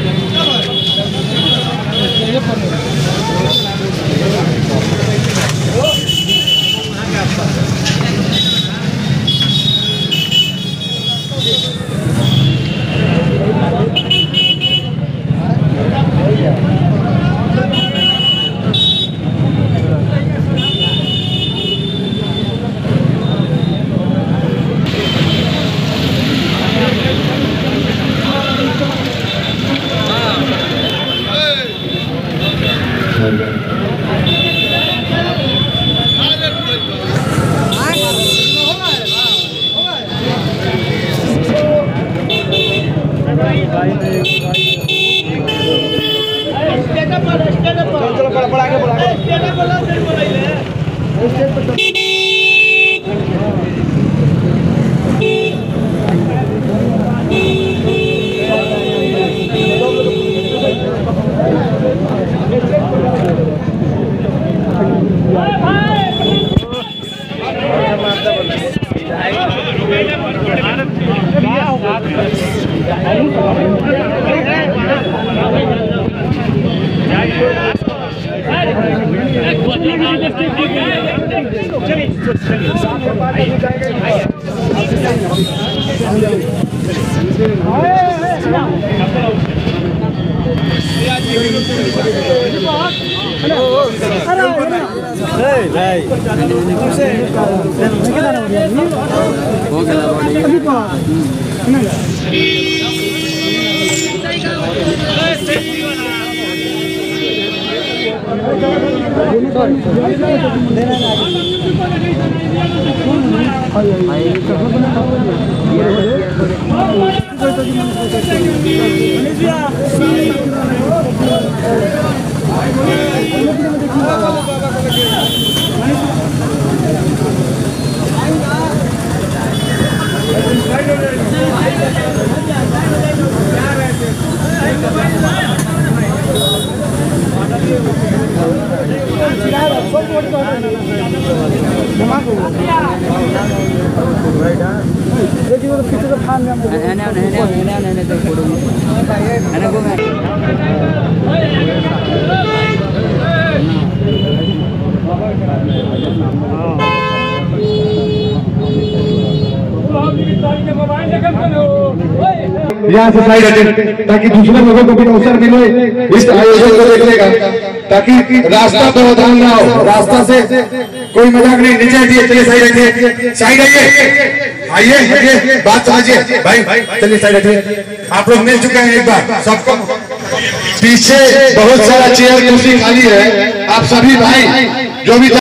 यहाँ से साइड हटे ताकि दूसरे लोगों को भी अवसर मिले इस आयोजन को देखने का, ताकि रास्ता व्यवधान ना हो। रास्ता से कोई मजाक नहीं, नीचे हटिए, चलिए साइड हटिए, साइड आइए, आइए हटिए, बात समझिए भाई, चलिए साइड हटिए। आप लोग मिल चुके हैं एक बार सबको, पीछे बहुत सारा चेयर कुर्सी खाली है, आप सभी भाई जो भी